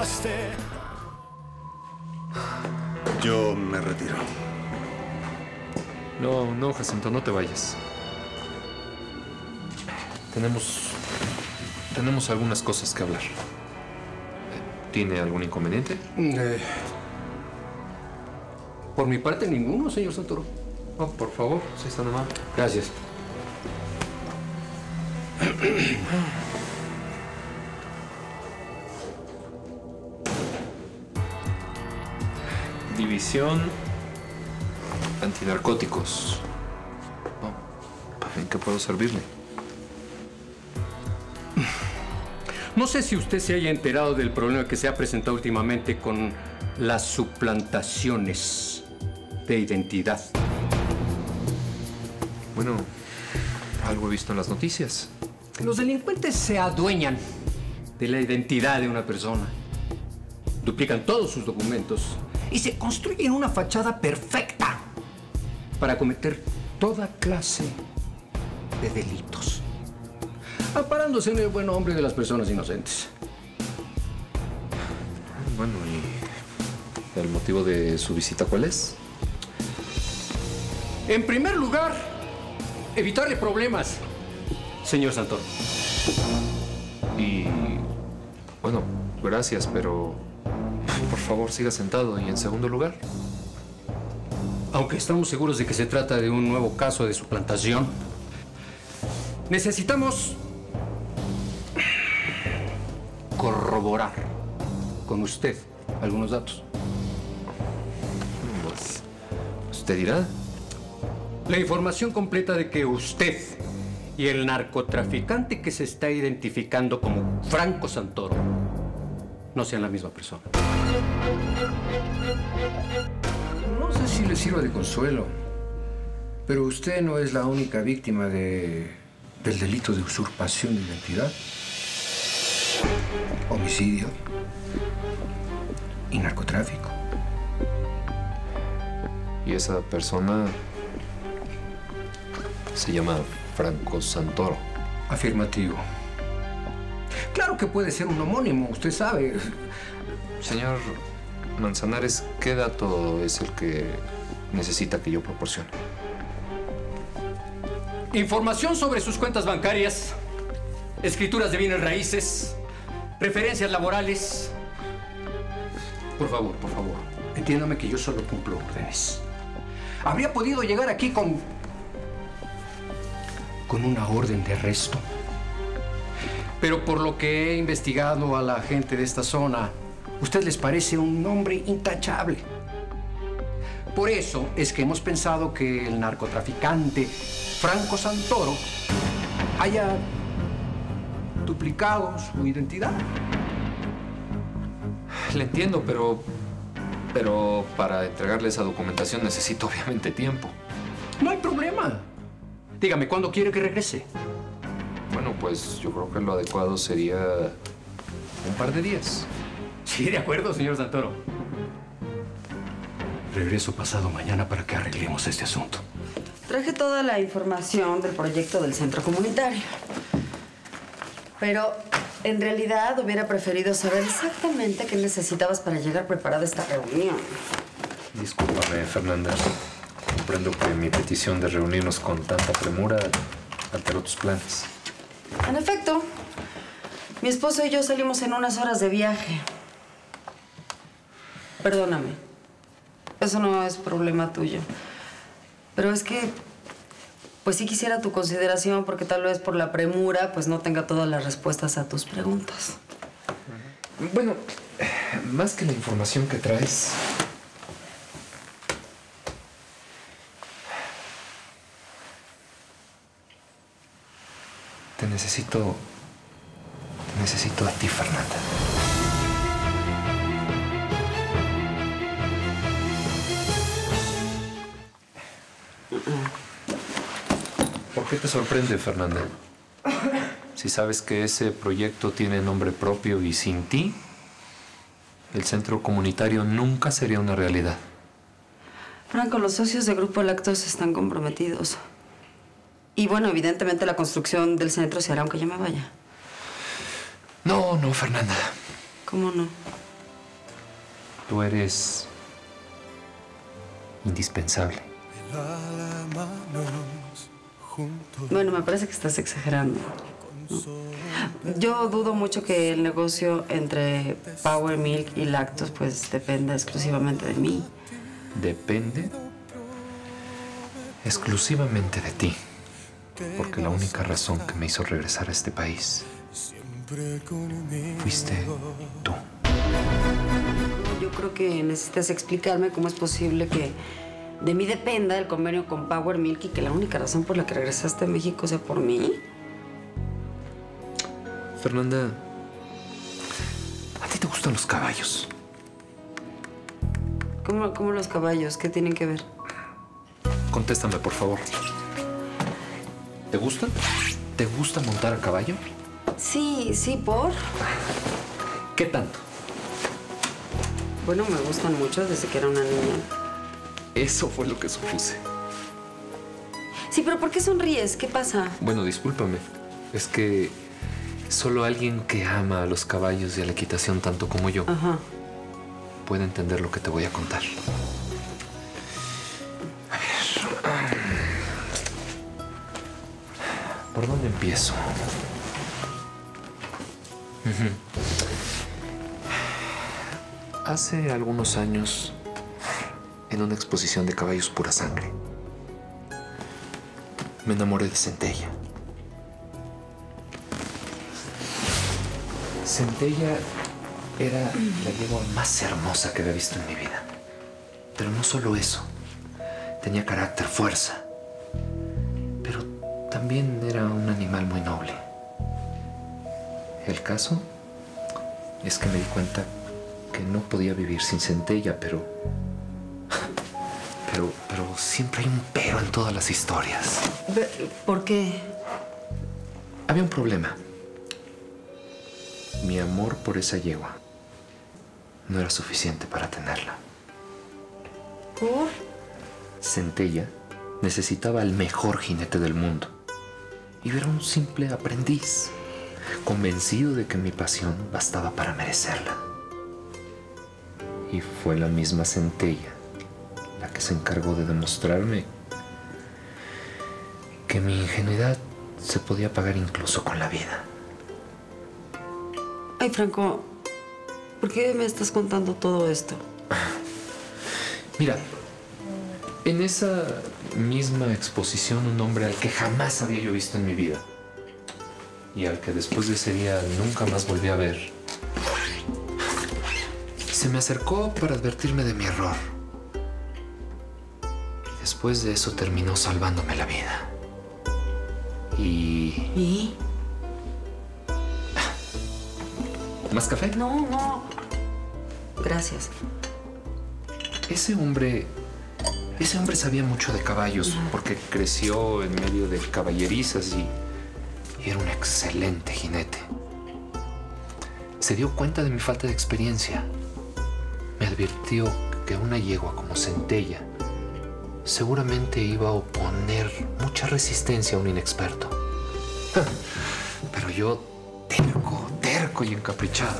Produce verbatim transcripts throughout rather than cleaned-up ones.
robaste. Yo me retiro. No, no, Jacinto, no te vayas. Tenemos... Tenemos algunas cosas que hablar. ¿Tiene algún inconveniente? Eh, por mi parte, ninguno, señor Santoro. Oh, por favor, si está nomás. Gracias. División Antinarcóticos. Oh, ¿en qué puedo servirle? No sé si usted se haya enterado del problema que se ha presentado últimamente con las suplantaciones de identidad. Bueno, algo he visto en las noticias. Los delincuentes se adueñan de la identidad de una persona. Duplican todos sus documentos y se construyen una fachada perfecta para cometer toda clase de delitos, amparándose en el buen nombre de las personas inocentes. Bueno, ¿y el motivo de su visita cuál es? En primer lugar, evitarle problemas, señor Santoro. Y... bueno, gracias, pero... por favor, siga sentado. Y en segundo lugar... Aunque estamos seguros de que se trata de un nuevo caso de suplantación, necesitamos corroborar con usted algunos datos. Pues, ¿usted dirá? La información completa de que usted y el narcotraficante que se está identificando como Franco Santoro no sean la misma persona. No sé si le sirva de consuelo, pero usted no es la única víctima de, del delito de usurpación de identidad, homicidio y narcotráfico. Y esa persona se llama Franco Santoro. Afirmativo. Claro que puede ser un homónimo, usted sabe. Señor Manzanares, ¿qué dato es el que necesita que yo proporcione? Información sobre sus cuentas bancarias, escrituras de bienes raíces, referencias laborales. Por favor, por favor, entiéndame que yo solo cumplo órdenes. Habría podido llegar aquí con... con una orden de arresto. Pero por lo que he investigado a la gente de esta zona, usted les parece un hombre intachable. Por eso es que hemos pensado que el narcotraficante Franco Santoro haya duplicado su identidad. Le entiendo, pero... pero para entregarle esa documentación necesito obviamente tiempo. No hay problema. Dígame, ¿cuándo quiere que regrese? Bueno, pues yo creo que lo adecuado sería un par de días. Sí, de acuerdo, señor Santoro. Regreso pasado mañana para que arreglemos este asunto. Traje toda la información del proyecto del centro comunitario. Pero en realidad hubiera preferido saber exactamente qué necesitabas para llegar preparada a esta reunión. Discúlpame, Fernanda. Comprendo que mi petición de reunirnos con tanta premura alteró tus planes. En efecto, mi esposo y yo salimos en unas horas de viaje. Perdóname. Eso no es problema tuyo. Pero es que, pues sí quisiera tu consideración porque tal vez por la premura, pues no tenga todas las respuestas a tus preguntas. Bueno, más que la información que traes... Te necesito... Te necesito a ti, Fernanda. ¿Por qué te sorprende, Fernanda? Si sabes que ese proyecto tiene nombre propio y sin ti, el centro comunitario nunca sería una realidad. Franco, los socios de Grupo Lactos están comprometidos. Y bueno, evidentemente la construcción del centro se hará aunque yo me vaya. No, no, Fernanda. ¿Cómo no? Tú eres indispensable. Bueno, me parece que estás exagerando, ¿no? Yo dudo mucho que el negocio entre Power Milk y Lactos pues dependa exclusivamente de mí. Depende exclusivamente de ti. Porque la única razón que me hizo regresar a este país fuiste tú. Yo creo que necesitas explicarme cómo es posible que de mí dependa el convenio con Power Milk y que la única razón por la que regresaste a México sea por mí. Fernanda, ¿a ti te gustan los caballos? ¿Cómo, cómo los caballos? ¿Qué tienen que ver? Contéstame, por favor. ¿Te gustan? ¿Te gusta montar a caballo? Sí, sí, ¿por? ¿Qué tanto? Bueno, me gustan mucho desde que era una niña. Eso fue lo que supuse. Sí, pero ¿por qué sonríes? ¿Qué pasa? Bueno, discúlpame. Es que solo alguien que ama a los caballos y a la equitación tanto como yo Ajá. puede entender lo que te voy a contar. A ver. ¿Por dónde empiezo? Ujú. Hace algunos años, en una exposición de caballos pura sangre, me enamoré de Centella. Centella era la yegua más hermosa que había visto en mi vida. Pero no solo eso. Tenía carácter, fuerza. Pero también era un animal muy noble. El caso es que me di cuenta que no podía vivir sin Centella, pero... Pero, pero siempre hay un pero en todas las historias. ¿Por qué? Había un problema. Mi amor por esa yegua no era suficiente para tenerla. ¿Por? Centella necesitaba al mejor jinete del mundo. Y yo era un simple aprendiz, convencido de que mi pasión bastaba para merecerla. Y fue la misma Centella la que se encargó de demostrarme que mi ingenuidad se podía pagar incluso con la vida. Ay, Franco, ¿por qué me estás contando todo esto? Mira, en esa misma exposición, un hombre al que jamás había yo visto en mi vida y al que después de ese día nunca más volví a ver, se me acercó para advertirme de mi error. Y después de eso terminó salvándome la vida. Y... ¿Y? ¿Más café? No, no. Gracias. Ese hombre... Ese hombre sabía mucho de caballos porque creció en medio de caballerizas y, y era un excelente jinete. Se dio cuenta de mi falta de experiencia. Me advirtió que una yegua como Centella seguramente iba a oponer mucha resistencia a un inexperto. Pero yo, terco, terco y encaprichado,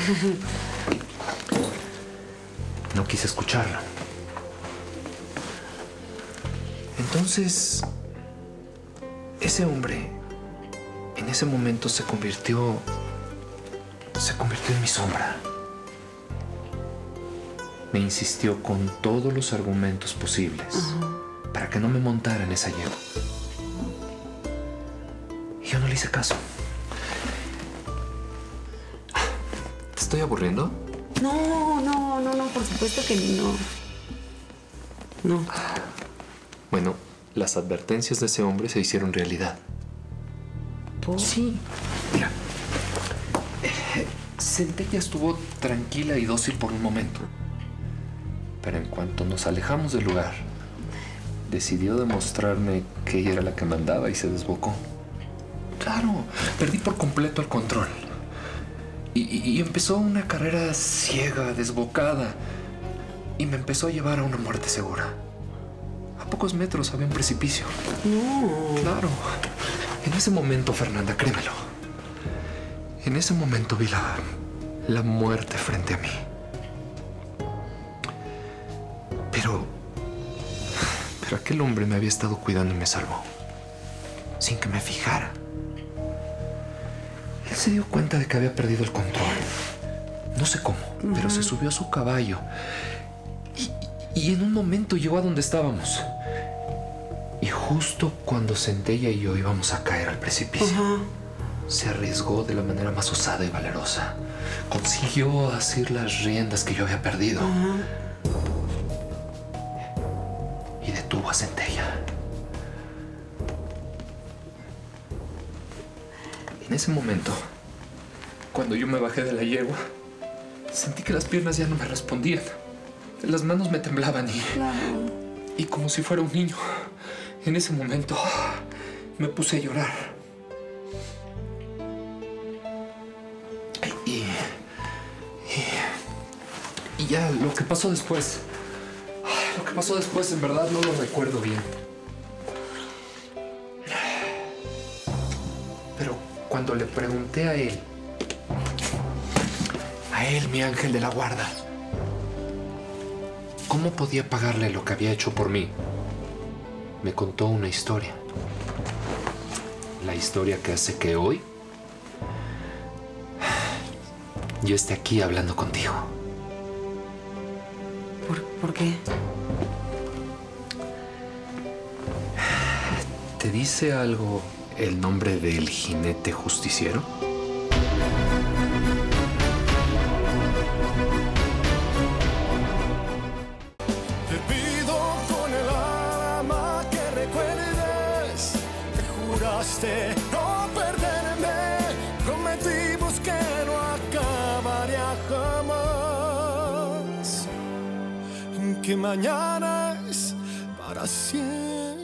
no quise escucharlo. Entonces, ese hombre en ese momento se convirtió, se convirtió en mi sombra. Me insistió con todos los argumentos posibles uh-huh. para que no me montara en esa yegua. Y yo no le hice caso. ¿Te estoy aburriendo? No, no, no, no, por supuesto que no. No. Bueno, las advertencias de ese hombre se hicieron realidad. ¿Por? Sí. Mira, eh, Centella estuvo tranquila y dócil por un momento. Pero en cuanto nos alejamos del lugar, decidió demostrarme que ella era la que mandaba y se desbocó. Claro, perdí por completo el control. Y, y, y empezó una carrera ciega, desbocada. Y me empezó a llevar a una muerte segura. A pocos metros había un precipicio. No. Claro. En ese momento, Fernanda, créemelo. En ese momento vi la, la muerte frente a mí. Pero... Pero aquel hombre me había estado cuidando y me salvó. Sin que me fijara. Él se dio cuenta de que había perdido el control. No sé cómo, uh-huh. pero se subió a su caballo. Y, y en un momento llegó a donde estábamos. Y justo cuando Centella y yo íbamos a caer al precipicio, uh-huh. se arriesgó de la manera más osada y valerosa. Consiguió asir las riendas que yo había perdido. Uh-huh. Y detuvo a Centella. En ese momento, cuando yo me bajé de la yegua, sentí que las piernas ya no me respondían. Las manos me temblaban y... Claro. Y como si fuera un niño, en ese momento me puse a llorar. Y... Y, y ya lo que pasó después... Lo que pasó después en verdad no lo recuerdo bien. Pero cuando le pregunté a él... A él, mi ángel de la guarda, ¿cómo podía pagarle lo que había hecho por mí? Me contó una historia. La historia que hace que hoy yo esté aquí hablando contigo. ¿Por, ¿por qué? ¿Te dice algo el nombre del jinete justiciero? No perderme, prometimos que no acabaría jamás, que mañana es para siempre.